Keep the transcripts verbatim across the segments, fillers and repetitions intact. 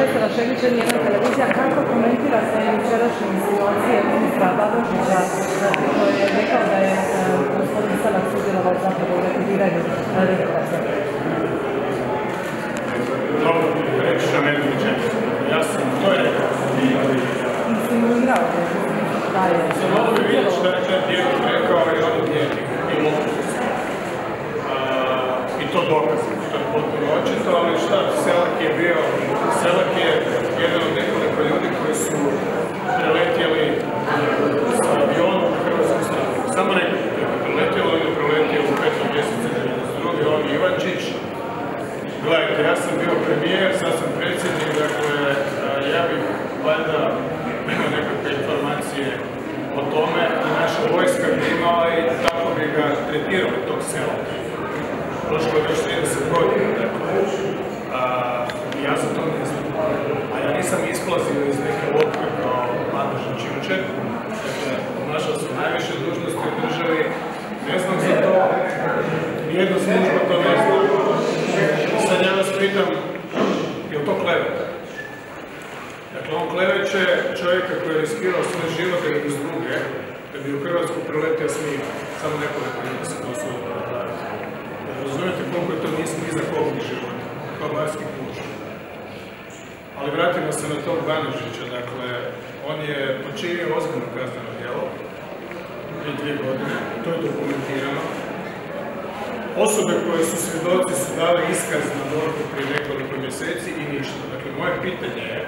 Vesela Šegića, njena televizija, kako komentira se jučerašnje insinuacije ministra Banožića, koji je rekao da je gospodin Selak sudjelovao zapravo u rekrutiranju Hrvatske? Dobro, reći što ne vidim. Ja sam, to je rekao. Insinuirao da je... Sam ovo bi vidjeti što je taj bijednik rekao i on je bijednik i lopov. I to dokazano, to je potpuno očito, ali šta, Selak je bio, Selak je jedan od nekoliko ljudi koji su preletjeli sa avionom na hrvatsku stranu. Samo nekoliko je preletjelo, on je preletio u petom mjesecu devedeset druge on je Jelavić. Gledajte, ja sam bio premijer, sad sam predsjednik, dakle, ja bih valjda imao nekakve informacije o tome i naša vojska bi imala i tako bi ga tretirali tog Selaka. Prošlo je već trideset godina, dakle, ja za to ne znam. A ja nisam isplazio iz neke lopke kao Banožić jučer, dakle, obnašao sam najviše dužnosti u državi, ne znam za to, nijedna služba to ne zna. Sad ja vas pitam, je li to kleveta? Dakle, on kleveće čovjeka koji je riskirao svoj život ili bez druge, da bi u Hrvatsku preletio smijeva. Samo nekoliko ljudi se to suda napraviti. Razumijete koliko je to nismo iza kogni života, kao barski puš. Ali vratimo se na tog Banožića, dakle, on je počinio ozbiljno kazneno djelo prije dvije godine, to je dokumentirano. Osobe koje su svjedoci su dali iskaz na DORH-u prije nekoliko mjeseci i ništa. Dakle, moje pitanje je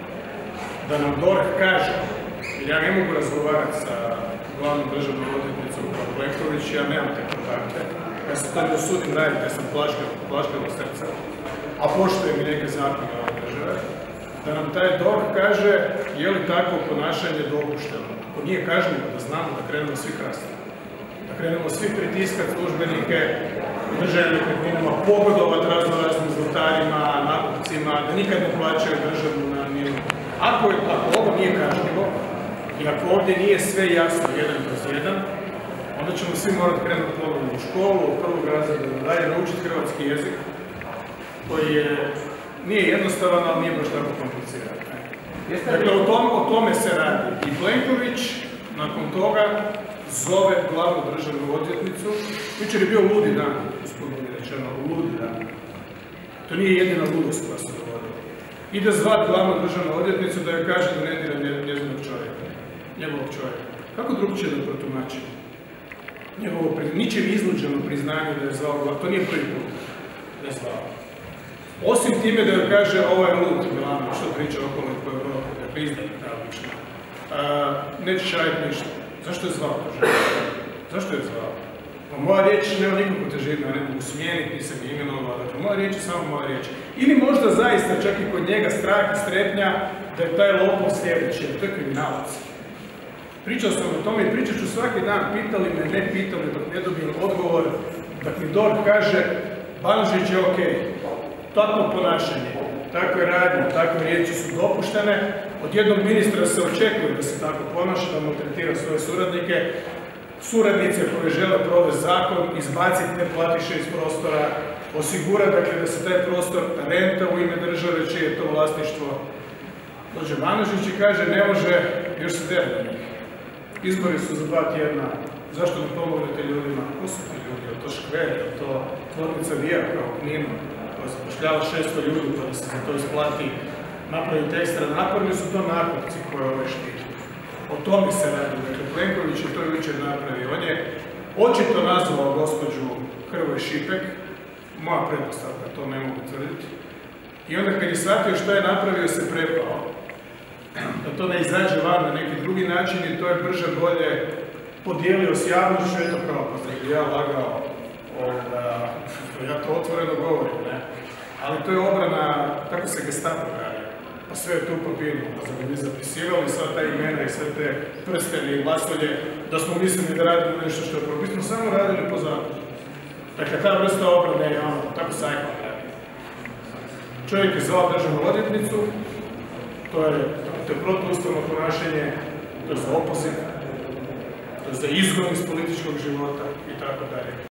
da nam DORH kaže, jer ja ne mogu razgovarati sa glavnom državnom odvjetnicom kao Plenković, ja nemam te kontakte, ja se to ne usudim raditi, ja sam plašljeno srca, a poštujem i neke zakone ove države, da nam taj DORH kaže je li takvo ponašanje dopušteno. Ako nije kažnjivo, da znamo da krenemo svi krasno. Da krenemo svi pritiskati službenike u državnim nekretninama, pogodovati razno raznim zlatarima, nakupcima, da nikad ne plaćaju državnu namjenu. Ako, ako ovo nije kažnjivo i ako ovdje nije sve jasno jedan kroz jedan, onda ćemo svi morati krenuti ponovno u školu, u prvog razreda, da dalje naučiti hrvatski jezik, koji je, nije jednostavan, ali nije baš tako kompliciran. Dakle, o tome, o tome se radi. I Plenković, nakon toga, zove glavnu državnu odvjetnicu. Jučer je bio ludi dan, gospodine rečeno, ludi dan. To nije jedina ludost koja se dogodila. Ide zvat glavnu državnu odvjetnicu da joj kaže da ne dira njezinog čovjeka, njegovog čovjeka. Kako drugčije da protumači? Njegovo ničim iznuđeno priznanje da je zvao glavnu, to nije prvi put da je zvao. Osim time da joj kaže ovo je lud, Milanović, što priča okolo po Evropi, da je priznat pravično. Neće šajiti ništa. Zašto je zvao to žena? Zašto je zvao? Pa moja riječ nema nikakvu težinu, ja ne mogu smijeniti, nisam je imenovao, dakle moja riječ je samo moja riječ. Ili možda zaista čak i kod njega strah i strepnja da je taj lopov sljedeći, jer to je kriminalac. Pričao sam o tome i pričat ću svaki dan, pitali me, ne pitali, dok ne dobijem odgovor, dok mi DORH kaže Banožić je okej, takvo ponašanje, takve radnje, takve riječi su dopuštene, od jednog ministra se očekuje da se tako ponaša, da maltretira svoje suradnike, suradnice koje žele provesti zakon, izbaciti ne platiše iz prostora, osigura dakle, da se taj prostor renta u ime države, čije je to vlasništvo. Dođe Banožić i kaže ne može, još se dere na njih. Izbori su za dva tjedna, zašto ne pomognete ljudima? Ko su ti ljudi? Je to škver? Je to tvornica vija kao u Kninu? koja zapošljava šesto ljudi pa da se za to isplati napraviti ekstra. Napravili su to nakupci koje ove štiti. O tome se radi. Dakle, Plenković je to jučer napravio. On je očito nazvao gospođu Hrvoje Šipek, moja pretpostavka, to ne mogu tvrditi. I onda kad je shvatio što je napravio, se prepao. Da to ne izađe van na neki drugi način i to je brže bolje podijelio s javnošću, eto kao pa ja lagao, ovoga, ja to otvoreno govorim, ne? Ali to je obrana, tako se Gestapo radi, pa sve je tu u papiru, pa smo mi zapisivali sva ta imena i sve te prstene i glasolje, da smo mislili da radimo nešto što je propisno, samo radili po zakonu. Dakle, ta vrsta obrane je ono, tako sajkla radi. Čovjek je zvao državnu odvjetnicu, to je, to je protuustavno ponašanje, to je za opoziv, to je za izgon iz političkog života i tako dalje.